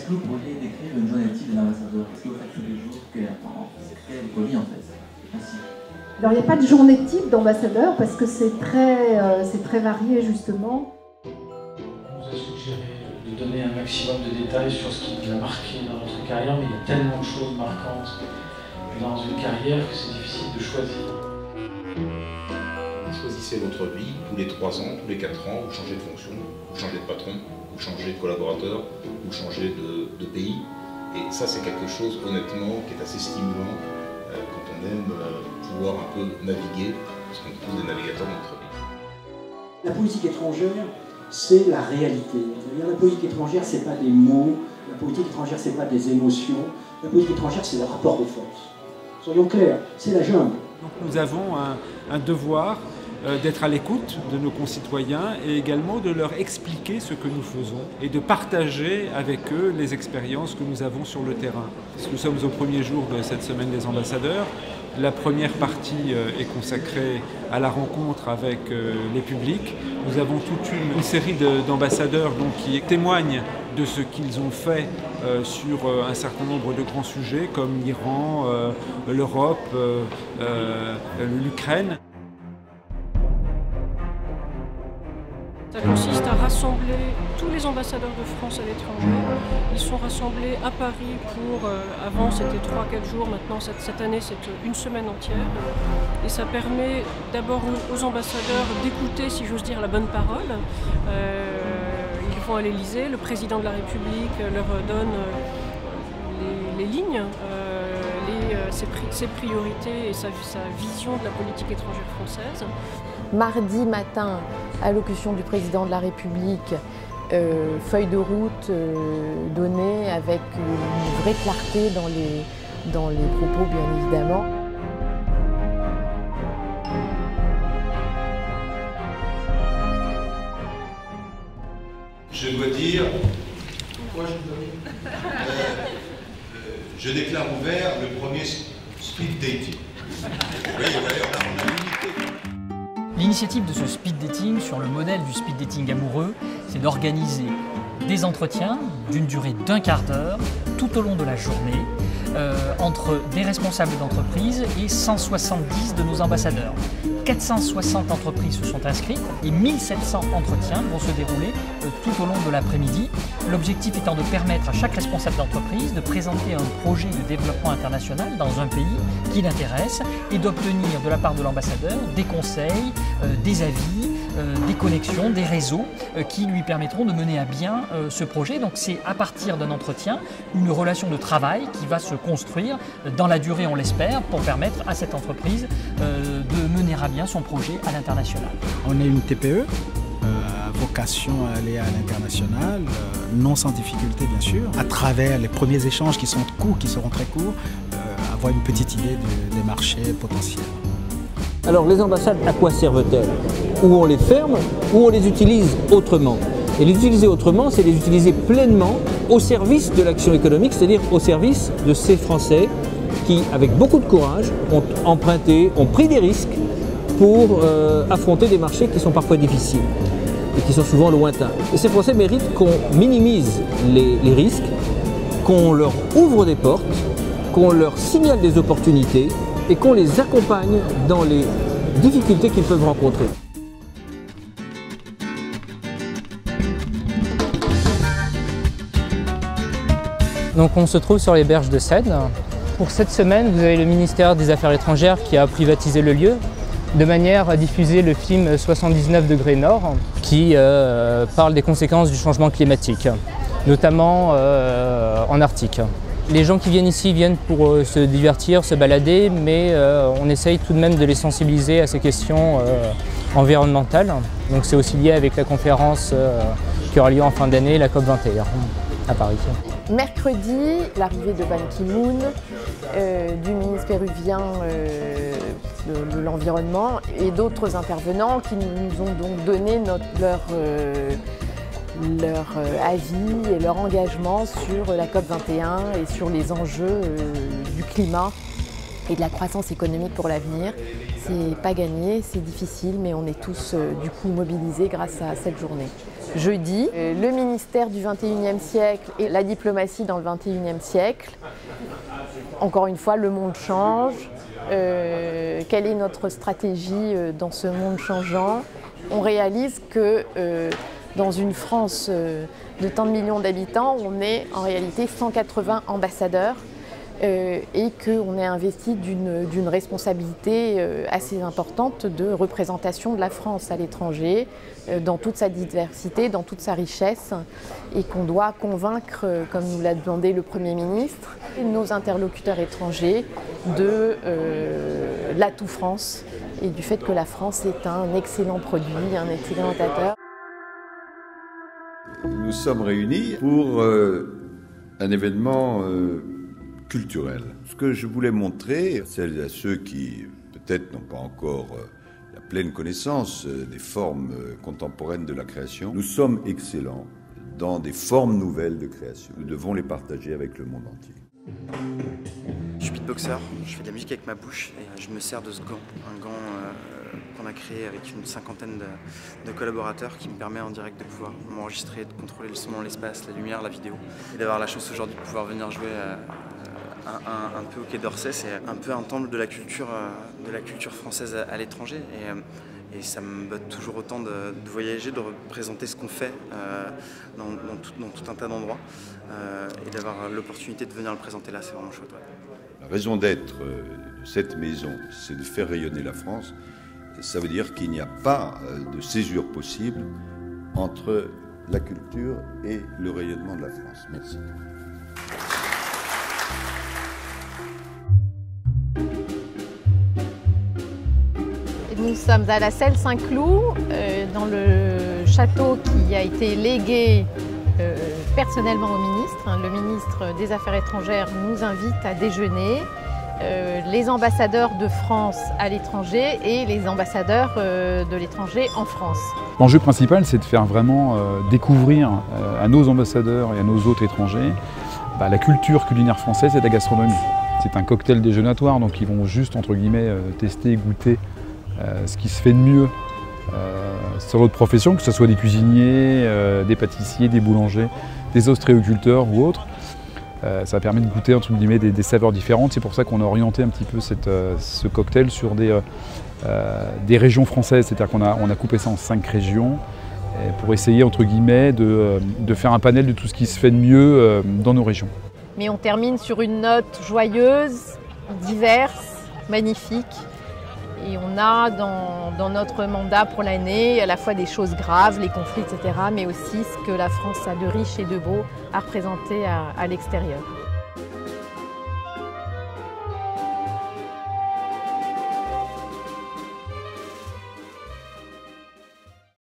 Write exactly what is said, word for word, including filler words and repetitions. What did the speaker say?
que vous pourriez décrire une journée type d'un ambassadeur? Qu'est-ce que vous faites tous les jours? Quelle est votre vie en fait? Merci. Alors il n'y a pas de journée type d'ambassadeur parce que c'est très, euh, c'est très varié justement. On nous a suggéré de donner un maximum de détails sur ce qui nous a marqué dans notre carrière, mais il y a tellement de choses marquantes dans une carrière que c'est difficile de choisir. Choisissez votre vie tous les trois ans, tous les quatre ans, vous changez de fonction, vous changez de patron, vous changez de collaborateur, vous changez de, de pays. Et ça, c'est quelque chose, honnêtement, qui est assez stimulant euh, quand on aime euh, pouvoir un peu naviguer, parce qu'on est tous des navigateurs dans notre vie. La politique étrangère, c'est la réalité. C'est-à-dire, la politique étrangère, c'est pas des mots, la politique étrangère, c'est pas des émotions, la politique étrangère, c'est le rapport de force. Soyons clairs, c'est la jungle. Donc nous avons un, un devoir euh, d'être à l'écoute de nos concitoyens et également de leur expliquer ce que nous faisons et de partager avec eux les expériences que nous avons sur le terrain. Parce que nous sommes au premier jour de cette semaine des ambassadeurs. La première partie euh, est consacrée à la rencontre avec euh, les publics. Nous avons toute une, une série d'ambassadeurs donc, qui témoignent de ce qu'ils ont fait euh, sur euh, un certain nombre de grands sujets comme l'Iran, euh, l'Europe, euh, euh, l'Ukraine. Ça consiste à rassembler tous les ambassadeurs de France à l'étranger. Ils sont rassemblés à Paris pour, euh, avant c'était trois à quatre jours, maintenant cette, cette année c'est une semaine entière. Et ça permet d'abord aux, aux ambassadeurs d'écouter, si j'ose dire, la bonne parole. Euh, ils vont à l'Élysée, le président de la République leur donne les, les lignes, euh, les, euh, ses, pri ses priorités et sa, sa vision de la politique étrangère française. Mardi matin, allocution du président de la République, euh, feuille de route euh, donnée avec une vraie clarté dans les, dans les propos, bien évidemment. Je dois dire, pourquoi je dois dire euh, euh, je déclare ouvert le premier speed dating. Oui, on a l'unité. L'initiative de ce speed dating, sur le modèle du speed dating amoureux, c'est d'organiser des entretiens d'une durée d'un quart d'heure tout au long de la journée euh, entre des responsables d'entreprise et cent soixante-dix de nos ambassadeurs. quatre cent soixante entreprises se sont inscrites et mille sept cents entretiens vont se dérouler euh, tout au long de l'après-midi. L'objectif étant de permettre à chaque responsable d'entreprise de présenter un projet de développement international dans un pays qui l'intéresse et d'obtenir de la part de l'ambassadeur des conseils, euh, des avis, euh, des connexions, des réseaux euh, qui lui permettront de mener à bien euh, ce projet. Donc c'est à partir d'un entretien une relation de travail qui va se construire dans la durée, on l'espère, pour permettre à cette entreprise euh, de mener à bien son projet à l'international. On est une T P E, euh, à vocation à aller à l'international, euh, non sans difficulté bien sûr, à travers les premiers échanges qui sont courts, qui seront très courts, euh, avoir une petite idée de, des marchés potentiels. Alors les ambassades, à quoi servent-elles? Ou on les ferme, ou on les utilise autrement. Et les utiliser autrement, c'est les utiliser pleinement au service de l'action économique, c'est-à-dire au service de ces Français qui, avec beaucoup de courage, ont emprunté, ont pris des risques pour euh, affronter des marchés qui sont parfois difficiles et qui sont souvent lointains. Et ces Français méritent qu'on minimise les, les risques, qu'on leur ouvre des portes, qu'on leur signale des opportunités et qu'on les accompagne dans les difficultés qu'ils peuvent rencontrer. Donc on se trouve sur les berges de Seine. Pour cette semaine, vous avez le ministère des Affaires étrangères qui a privatisé le lieu de manière à diffuser le film soixante-dix-neuf degrés nord qui euh, parle des conséquences du changement climatique, notamment euh, en Arctique. Les gens qui viennent ici viennent pour euh, se divertir, se balader, mais euh, on essaye tout de même de les sensibiliser à ces questions euh, environnementales. Donc c'est aussi lié avec la conférence euh, qui aura lieu en fin d'année, la COP vingt et un à Paris. Mercredi, l'arrivée de Ban Ki-moon, euh, du ministre péruvien euh, de, de l'Environnement et d'autres intervenants qui nous ont donc donné notre, leur, euh, leur avis et leur engagement sur la COP vingt et un et sur les enjeux euh, du climat et de la croissance économique pour l'avenir. c'est pas gagné, c'est difficile, mais on est tous euh, du coup mobilisés grâce à cette journée. Jeudi, euh, le ministère du vingt et unième siècle et la diplomatie dans le vingt et unième siècle. Encore une fois, le monde change. Euh, quelle est notre stratégie euh, dans ce monde changeant? On réalise que euh, dans une France euh, de tant de millions d'habitants, on est en réalité cent quatre-vingts ambassadeurs euh, et qu'on est investi d'une d'une responsabilité euh, assez importante de représentation de la France à l'étranger, euh, dans toute sa diversité, dans toute sa richesse, et qu'on doit convaincre, euh, comme nous l'a demandé le Premier ministre, nos interlocuteurs étrangers de euh, l'atout France et du fait que la France est un excellent produit, un excellent acteur. Nous sommes réunis pour euh, un événement euh, culturel. Ce que je voulais montrer, celles à ceux qui peut-être n'ont pas encore euh, la pleine connaissance euh, des formes euh, contemporaines de la création, nous sommes excellents dans des formes nouvelles de création. Nous devons les partager avec le monde entier. Je suis beatboxer, je fais de la musique avec ma bouche et je me sers de ce gant, un gant euh, qu'on a créé avec une cinquantaine de, de collaborateurs qui me permet en direct de pouvoir m'enregistrer, de contrôler le son dans l'espace, la lumière, la vidéo et d'avoir la chance aujourd'hui de pouvoir venir jouer euh, un, un, un peu au Quai d'Orsay. C'est un peu un temple de la culture, euh, de la culture française à, à l'étranger et, euh, et ça me botte toujours autant de, de voyager, de représenter ce qu'on fait euh, dans, dans, tout, dans tout un tas d'endroits euh, et d'avoir l'opportunité de venir le présenter là, c'est vraiment chouette. Ouais. La raison d'être de cette maison, c'est de faire rayonner la France. Ça veut dire qu'il n'y a pas de césure possible entre la culture et le rayonnement de la France. Merci. Nous sommes à la Celle Saint-Cloud, euh, dans le château qui a été légué euh, personnellement au ministre. Le ministre des Affaires étrangères nous invite à déjeuner. Euh, les ambassadeurs de France à l'étranger et les ambassadeurs euh, de l'étranger en France. L'enjeu principal, c'est de faire vraiment euh, découvrir euh, à nos ambassadeurs et à nos hôtes étrangers bah, la culture culinaire française et la gastronomie. C'est un cocktail déjeunatoire, donc ils vont juste, entre guillemets, euh, tester, goûter euh, ce qui se fait de mieux euh, sur notre profession, que ce soit des cuisiniers, euh, des pâtissiers, des boulangers, des ostréoculteurs ou autres. Euh, ça permet de goûter entre guillemets, des, des saveurs différentes. C'est pour ça qu'on a orienté un petit peu cette, euh, ce cocktail sur des, euh, euh, des régions françaises. C'est-à-dire qu'on a, on a coupé ça en cinq régions euh, pour essayer entre guillemets, de, euh, de faire un panel de tout ce qui se fait de mieux euh, dans nos régions. Mais on termine sur une note joyeuse, diverse, magnifique. Et on a dans, dans notre mandat pour l'année à la fois des choses graves, les conflits, et cetera, mais aussi ce que la France a de riche et de beau à représenter à, à l'extérieur.